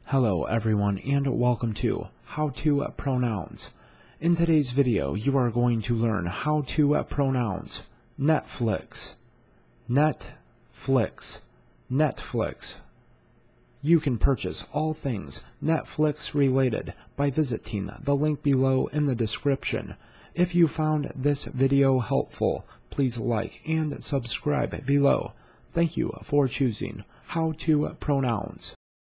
Hello everyone and welcome to How to Pronounce. In today's video you are going to learn how to pronounce Netflix. Netflix. Netflix. You can purchase all things Netflix related by visiting the link below in the description. If you found this video helpful, please like and subscribe below. Thank you for choosing How to Pronounce.